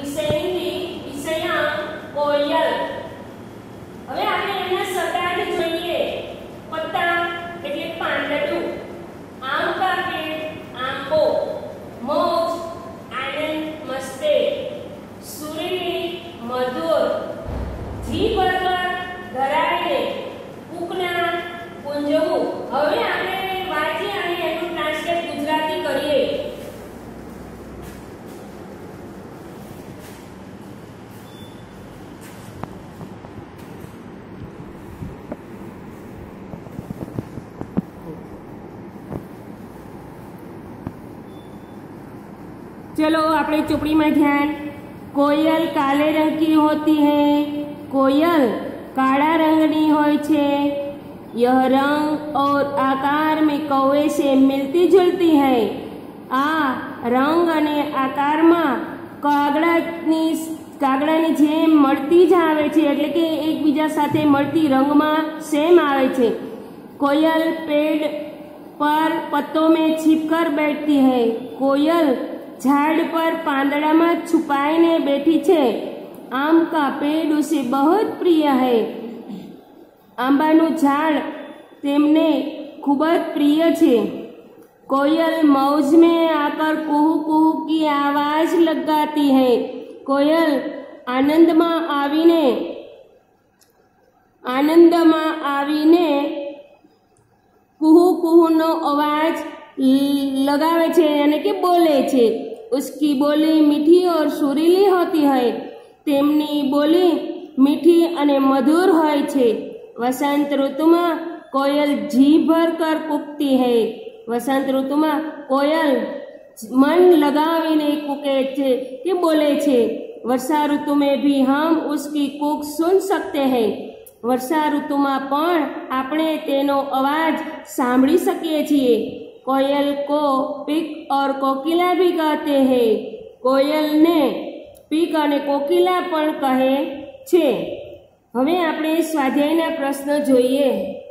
વિષય હિન્દી વિષયાંક કોયલ। હવે આપણે એના શબ્દાર્થ જોઈએ। પત્તા એટલે પાંદડું, આમ કા પેડ આંબો, મોજ આનંદ મસ્તે, સુરીલી મધુર, જીભ પર ધરાવીને કૂકના પૂંજવું। હવે આપણે વાંચીએ અને એનું ટ્રાન્સલેટ ગુજરાતી કરીએ। चलो अपने चुपड़ी में ध्यान। कोयल काले रंग की होती है, कोयल काला रंगनी होय छे। यह रंग और आकार में कौवे से मिलती जुलती है। आ रंग अने आकार में कागड़ानी जेम मळती ज आवे छे, एटले के एकबीजा साथे मळती रंग में सेम आवे छे। कोयल पेड़ पर पत्तों में छिपकर बैठती है। कोयल झाड़ पर પાંદડા में छुपाईने बैठी छे। आम का पेड़ उसे बहुत प्रिय है। आंबानु झाड़ तेमने खूब प्रिय छे। कोयल मौज में आकर कुहू कुहू की आवाज लगाती है। कोयल आनंद में आवीने कुहू कुहू नो अवाज लगावे छे यानी कि बोले छे। उसकी बोली मीठी और सुरीली होती है। तेमनी बोली मीठी अने मधुर होय छे। वसंत ऋतु में कोयल जी भर कर कूकती है। वसंत ऋतु में कोयल मन लगावीने कूके छे कि बोले छे। वर्षा ऋतु में भी हम उसकी कूक सुन सकते हैं। वर्षा ऋतु में पण आपणे तेनो अवाज सांभળી શકીએ છીએ। कोयल को पीक और कोकिला भी कहते हैं। कोयल ने पीक और कोकिला पण कहे छे। हवे आपणे स्वाध्यायना प्रश्न जोईए।